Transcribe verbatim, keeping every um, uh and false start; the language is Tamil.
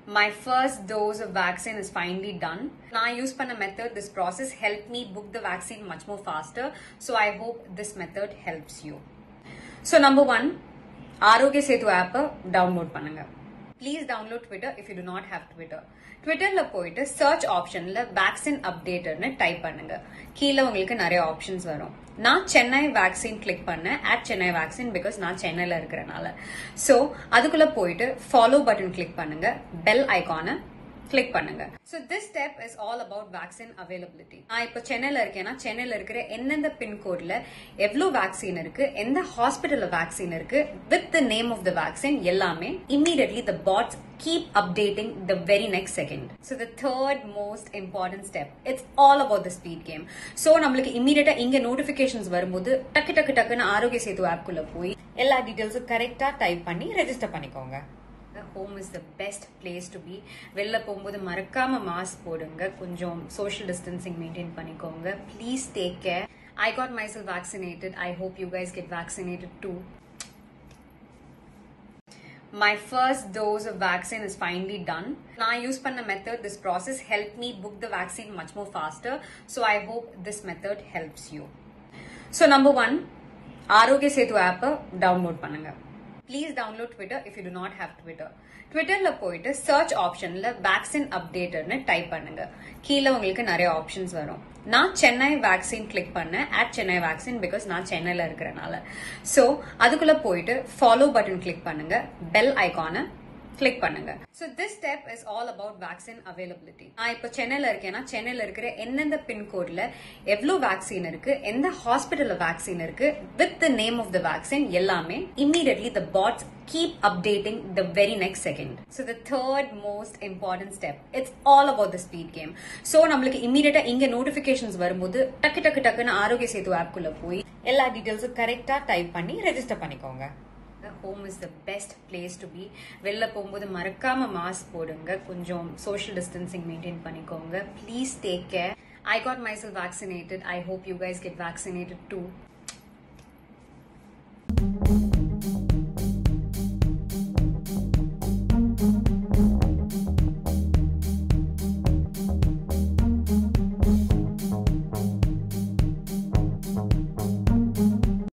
My first dose of vaccine is finally done. Now I use panna method. This process helped me book the vaccine much more faster. So I hope this method helps you. So number one, Arogya Setu app download pannunga. Please download Twitter if you do not have Twitter. Twitter la poite search option la vaccine updater ne type pannunga. கீழ உங்களுக்கு நிறைய ஆப்ஷன்ஸ் வரும். நான் சென்னை வேக்சின் கிளிக் பண்ணேன் at சென்னை வேக்சின் பிகாஸ் நான் சென்னையில இருக்கிறனால. சோ அதுக்குள்ள போயிட்டு ஃபாலோ பட்டன் கிளிக் பண்ணுங்க, பெல் ஐகானை கிளிக் பண்ணுங்க. So this step is all about vaccine availability. நான் இப்ப சென்னையில இருக்கேன்னா சென்னையில இருக்கிற எந்தெந்த பின்கோட்ல எவ்வளவு வேக்சின் இருக்கு, எந்த ஹாஸ்பிட்டல்ல வேக்சின் இருக்கு, with the name of the vaccine எல்லாமே immediately the bots keep updating the very next second. So the third most important step, it's all about the speed game. So நம்மளுக்கு immediate இங்க notifications வரும்போது டக்கு டக்கு டக்குன்னு ஆரோக்கிய சேது ஆப் குள்ள போய் எல்லா டீடைல்ஸும் கரெக்டா டைப் பண்ணி ரெஜிஸ்டர் பண்ணிக்கோங்க. Home is the best place to be. வெளில போகும்போது மறக்காம மாஸ்க் போடுங்க, கொஞ்சம் சோஷியல் டிஸ்டன்சிங் மெயின்டைன் பண்ணிக்கோங்க. Please take care. I got myself vaccinated. I hope you guys get vaccinated too. My first dose of vaccine is finally done. Now I use panna method. This process helped me book the vaccine much more faster. So I hope this method helps you. So number one, Arogya Setu app download pannunga. Please download Twitter if you do not have Twitter. Twitter la போயிட்டு search option la vaccine updater ne type பண்ணுங்க. கீழ உங்களுக்கு நிறைய ஆப்ஷன்ஸ் வரும். நான் சென்னை வேக்சின் கிளிக் பண்ணேன் at சென்னை வேக்சின் பிகாஸ் நான் சென்னையில இருக்கிறனால. சோ அதுக்குள்ள போயிட்டு ஃபாலோ பட்டன் கிளிக் பண்ணுங்க, பெல் ஐகானை கிளிக் பண்ணுங்க. So this step is all about vaccine availability. நான் இப்ப சென்னையில இருக்கேன்னா சென்னையில இருக்கிற எந்தெந்த பின்கோட்ல எவ்வளவு வேக்சின் இருக்கு, எந்த ஹாஸ்பிட்டல்ல வேக்சின் இருக்கு, with the name of the vaccine எல்லாமே immediately the bots keep updating the very next second. So the third most important step, it's all about the speed game. So நம்மளுக்கு immediate இங்க notifications வரும்போது டக்கு டக்கு டக்குன்னு ஆரோக்கிய சேது ஆப் குள்ள போய் எல்லா டீடைல்ஸும் கரெக்டா டைப் பண்ணி ரெஜிஸ்டர் பண்ணிக்கோங்க. Home is the best place to be. வெளில போகும்போது மறக்காம மாஸ்க் போடுங்க, கொஞ்சம் சோஷியல் டிஸ்டன்சிங் மெயின்டைன் பண்ணிக்கோங்க. Please take care. I got myself vaccinated. I hope you guys get vaccinated too.